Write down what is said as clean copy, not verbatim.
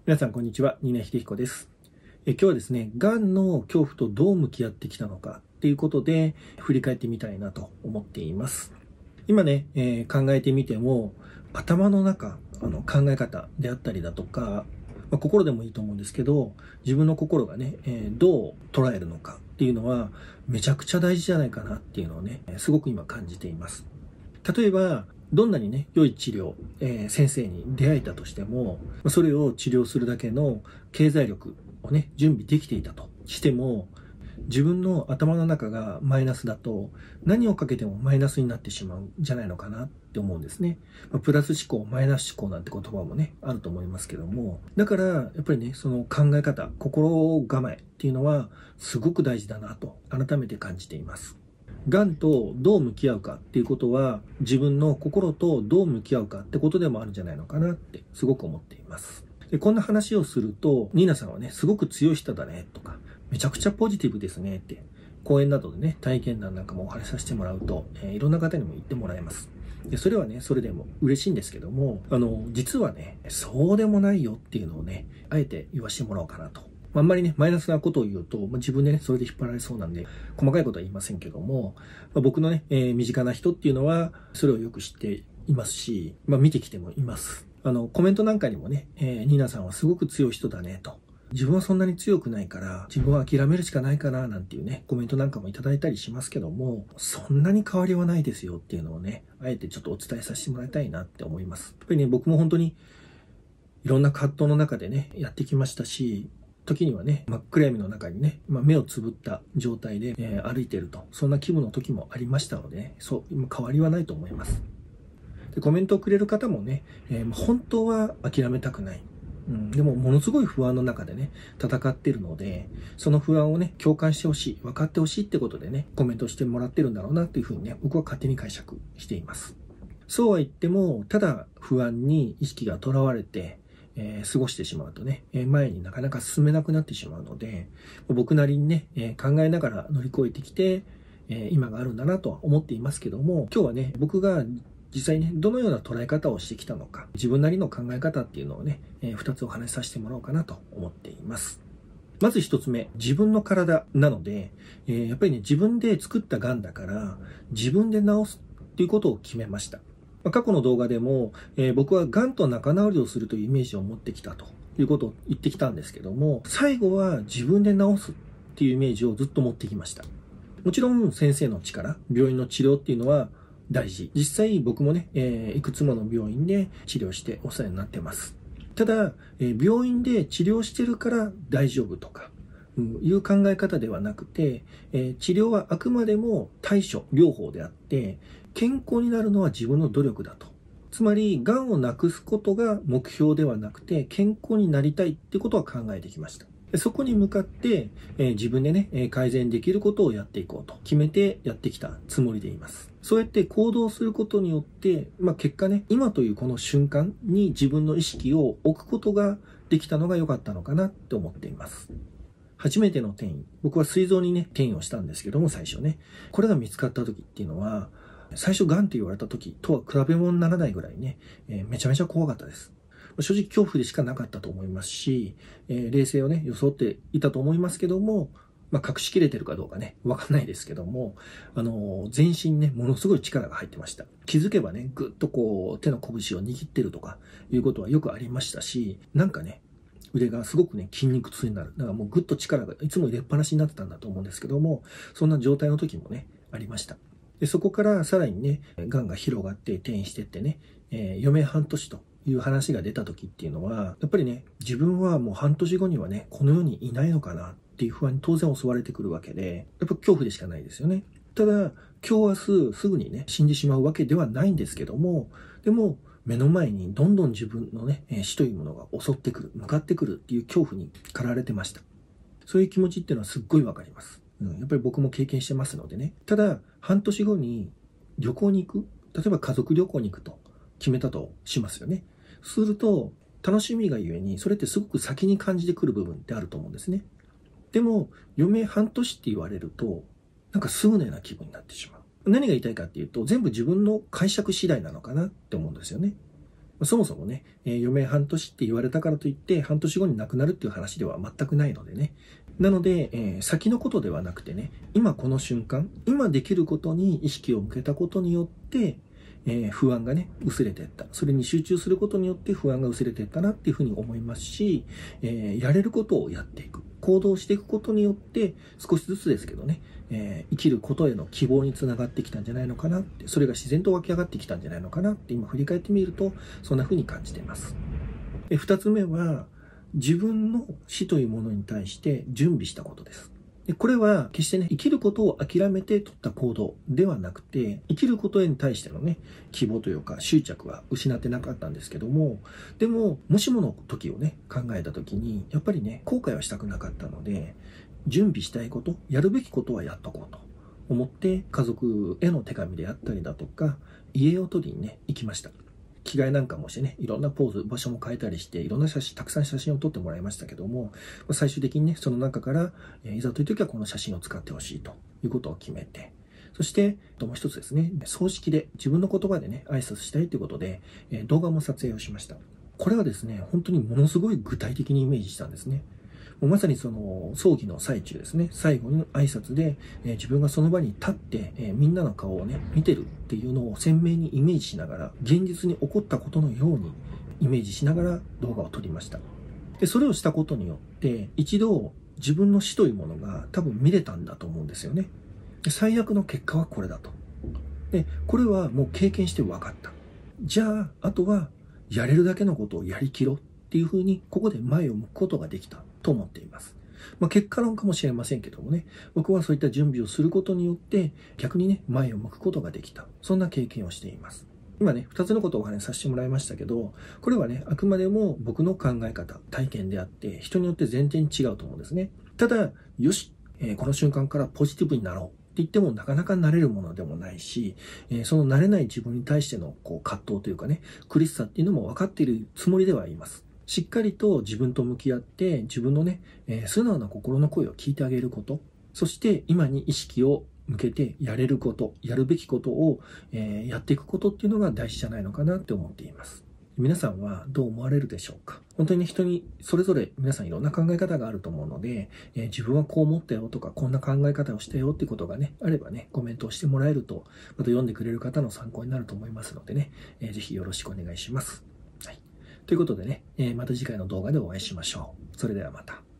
皆さん、こんにちは。新名秀彦です。今日はですね、がんの恐怖とどう向き合ってきたのかっていうことで、振り返ってみたいなと思っています。今ね、考えてみても、頭の中、考え方であったりだとか、心でもいいと思うんですけど、自分の心がね、どう捉えるのかっていうのは、めちゃくちゃ大事じゃないかなっていうのをね、すごく今感じています。例えば、どんなにね、良い治療、先生に出会えたとしても、それを治療するだけの経済力をね、準備できていたとしても、自分の頭の中がマイナスだと、何をかけてもマイナスになってしまうんじゃないのかなって思うんですね。プラス思考、マイナス思考なんて言葉もね、あると思いますけども、だから、やっぱりね、その考え方、心構えっていうのは、すごく大事だなと、改めて感じています。がんとどう向き合うかっていうことは、自分の心とどう向き合うかってことでもあるんじゃないのかなってすごく思っています。で、こんな話をすると、ニーナさんはね、すごく強い人だねとか、めちゃくちゃポジティブですねって、講演などでね、体験談なんかもお話しさせてもらうと、いろんな方にも言ってもらえます。で、それはね、それでも嬉しいんですけども、実はね、そうでもないよっていうのをね、あえて言わせてもらおうかなと。あんまりね、マイナスなことを言うと、自分でね、それで引っ張られそうなんで、細かいことは言いませんけども、僕のね、身近な人っていうのは、それをよく知っていますし、見てきてもいます。コメントなんかにもね、ニーナさんはすごく強い人だね、と。自分はそんなに強くないから、自分は諦めるしかないかな、なんていうね、コメントなんかもいただいたりしますけども、そんなに変わりはないですよっていうのをね、あえてちょっとお伝えさせてもらいたいなって思います。やっぱりね、僕も本当に、いろんな葛藤の中でね、やってきましたし、時にはね、真っ暗闇の中にね、目をつぶった状態で、歩いていると、そんな気分の時もありましたので、ね、今変わりはないと思います。で、コメントをくれる方もね、本当は諦めたくない。でも、ものすごい不安の中でね、戦っているので、その不安をね、共感してほしい、分かってほしいってことでね、コメントしてもらってるんだろうなっていうふうにね、僕は勝手に解釈しています。そうは言っても、ただ不安に意識がとらわれて、過ごしてしまうとね、前になかなか進めなくなってしまうので、僕なりにね、考えながら乗り越えてきて、今があるんだなとは思っていますけども、今日はね、僕が実際ね、どのような捉え方をしてきたのか、自分なりの考え方っていうのをね、2つお話しさせてもらおうかなと思っています。まず1つ目、自分の体なので、やっぱりね、自分で作った癌だから、自分で治すっていうことを決めました。過去の動画でも、僕は癌と仲直りをするというイメージを持ってきたということを言ってきたんですけども、最後は自分で治すっていうイメージをずっと持ってきました。もちろん先生の力、病院の治療っていうのは大事。実際僕もね、いくつもの病院で治療してお世話になってます。ただ、病院で治療してるから大丈夫とか、いう考え方ではなくて、治療はあくまでも対処、療法であって、健康になるのは自分の努力だと。つまり、癌をなくすことが目標ではなくて、健康になりたいってことは考えてきました。そこに向かって、自分でね、改善できることをやっていこうと決めてやってきたつもりでいます。そうやって行動することによって、結果ね、今というこの瞬間に自分の意識を置くことができたのが良かったのかなって思っています。初めての転移。僕は膵臓にね、転移をしたんですけども、最初ね。これが見つかった時っていうのは、最初、癌って言われた時とは比べ物にならないぐらいね、めちゃめちゃ怖かったです。正直恐怖でしかなかったと思いますし、冷静をね、装っていたと思いますけども、隠しきれてるかどうかね、わかんないですけども、全身ね、ものすごい力が入ってました。気づけばね、ぐっとこう、手の拳を握ってるとか、いうことはよくありましたし、なんかね、腕がすごくね、筋肉痛になる。だからもうぐっと力がいつも入れっぱなしになってたんだと思うんですけども、そんな状態の時もね、ありました。で、そこからさらにね、癌が広がって転移してってね、余命半年という話が出た時っていうのは、やっぱりね、自分はもう半年後にはね、この世にいないのかなっていう不安に当然襲われてくるわけで、やっぱ恐怖でしかないですよね。ただ、今日明日すぐにね、死んでしまうわけではないんですけども、でも、目の前にどんどん自分のね、死というものが襲ってくる、向かってくるっていう恐怖に駆られてました。そういう気持ちっていうのはすっごいわかります。やっぱり僕も経験してますのでね。ただ、半年後に旅行に行く。例えば家族旅行に行くと決めたとしますよね。すると、楽しみがゆえに、それってすごく先に感じてくる部分ってあると思うんですね。でも、余命半年って言われると、なんかすぐのような気分になってしまう。何が言いたいかっていうと、全部自分の解釈次第なのかなって思うんですよね。 そもそもね、余命半年って言われたからといって半年後に亡くなるっていう話では全くないのでね。なので、先のことではなくてね、今この瞬間、今できることに意識を向けたことによって、不安がね、薄れていった。それに集中することによって不安が薄れていったなっていうふうに思いますし、やれることをやっていく。行動していくことによって、少しずつですけどね、生きることへの希望につながってきたんじゃないのかなって、それが自然と湧き上がってきたんじゃないのかなって今振り返ってみると、そんなふうに感じています。二つ目は、自分の死というものに対して準備したことです。でこれは決してね、生きることを諦めて取った行動ではなくて、生きることに対してのね、希望というか執着は失ってなかったんですけども、でも、もしもの時をね、考えた時に、やっぱりね、後悔はしたくなかったので、準備したいこと、やるべきことはやっとこうと思って、家族への手紙であったりだとか、家を取りにね、行きました。着替えなんかもしてね、いろんなポーズ、場所も変えたりして、いろんな写真、たくさん写真を撮ってもらいましたけども、最終的にね、その中から、いざという時はこの写真を使ってほしいということを決めて、そして、もう一つですね、葬式で自分の言葉でね、挨拶したいということで、動画も撮影をしました。これはですね、本当にものすごい具体的にイメージしたんですね。もうまさにその葬儀の最中ですね、最後の挨拶で、自分がその場に立って、みんなの顔をね、見てるっていうのを鮮明にイメージしながら、現実に起こったことのようにイメージしながら動画を撮りました。で、それをしたことによって、一度自分の死というものが多分見れたんだと思うんですよね。で、最悪の結果はこれだと。で、これはもう経験して分かった。じゃあ、あとはやれるだけのことをやりきろうっていうふうに、ここで前を向くことができたと思っています。結果論かもしれませんけどもね、僕はそういった準備をすることによって、逆にね、前を向くことができた。そんな経験をしています。今ね、二つのことをお話しさせてもらいましたけど、これはね、あくまでも僕の考え方、体験であって、人によって全然違うと思うんですね。ただ、よし、この瞬間からポジティブになろうって言ってもなかなかなれるものでもないし、その慣れない自分に対しての葛藤というかね、苦しさっていうのも分かっているつもりではいます。しっかりと自分と向き合って、自分のね、素直な心の声を聞いてあげること、そして今に意識を向けてやれること、やるべきことを、やっていくことっていうのが大事じゃないのかなって思っています。皆さんはどう思われるでしょうか？本当に人にそれぞれ皆さんいろんな考え方があると思うので、自分はこう思ったよとか、こんな考え方をしたよっていうことがね、あればね、コメントをしてもらえると、また読んでくれる方の参考になると思いますのでね、ぜひよろしくお願いします。はい。ということでね、また次回の動画でお会いしましょう。それではまた。